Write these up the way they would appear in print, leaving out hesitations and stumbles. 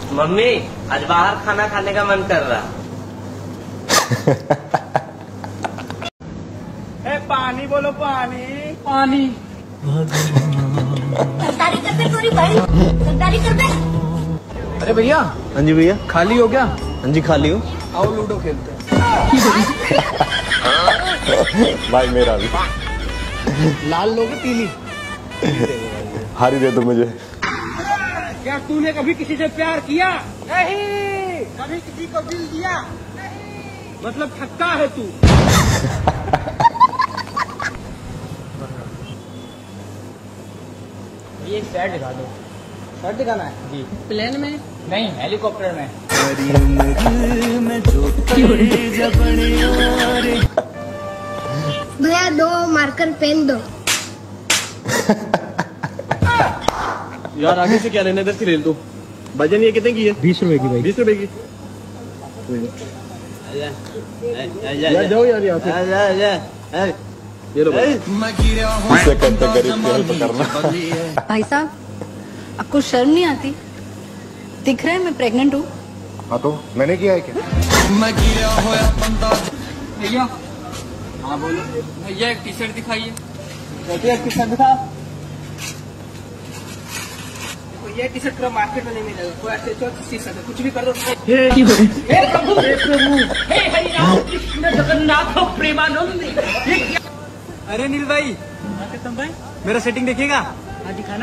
Mummy आज बाहर खाना खाने का मन कर रहा। पानी बोलो, पानी पानी। सरकारी कर दे गोरी भाई, सरकारी कर दे। अरे भैया। हाँ जी भैया। खाली हो क्या? हाँ जी खाली हूँ। आओ लूडो खेलते हैं। भाई मेरा भी। लाल लोगे पीली? हारी दे दो मुझे। क्या तूने कभी किसी से प्यार किया? नहीं। कभी किसी को दिल दिया? नहीं। मतलब ठक्का है तू। ये एक शर्ट दिखा दो। शर्ट दिखाना है जी? प्लेन में नहीं, हेलीकॉप्टर में। भैया 2 मार्कर पेन दो। यार आगे से क्या लेने, इधर से ले लो। वजन ये कितने की है? 20 रुपए की भाई। 20 रुपए की। जाओ यार यहाँ से। ये लो भाई। इससे करते गरीब की हेल्प करना। भाई साहब, आपको शर्म नहीं आती? दिख रहा है मैं प्रेग्नेंट हूँ। हाँ तो मैंने किया है क्या? भैया। हाँ बोलो भैया, एक टी शर्ट दिखाइए। एक टी शर्ट दिखा। ये टी शर्ट पूरा मार्केट में नहीं मिलेगा। कोई ऐसे टी शर्ट है, कुछ भी कर दो। हे प्रभु, हे प्रभु, हे हरि राम कृष्ण जगन्नाथ प्रेमानंद। अरे नील भाई, भाई मेरा सेटिंग देखिएगा। हाँ दिखाना।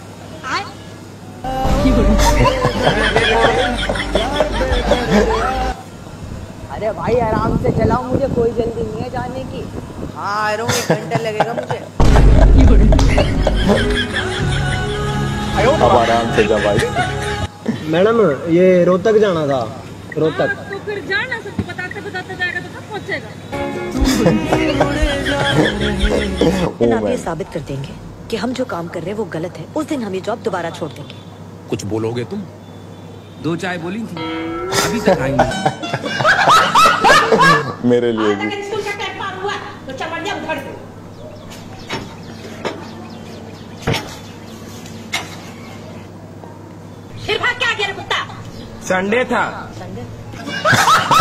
अरे भाई आराम से चलाओ, मुझे कोई जल्दी नहीं है जाने की। हाँ आ रहा हूँ, 1 घंटा लगेगा मुझे। अब आराम से जा भाई। मैडम ये रोहतक जाना था। रोहतक। तो फिर जाना, सबको बताते बताते जाएगा तो कब पहुँचेगा? आप ये साबित कर देंगे कि हम जो काम कर रहे हैं वो गलत है, उस दिन हम ये जॉब दोबारा छोड़ देंगे। कुछ बोलोगे तुम? 2 चाय बोली थी, अभी तक आई नहीं। मेरे लिए भी। फिर भाग क्या गया रे कुत्ता? संडे था। संडे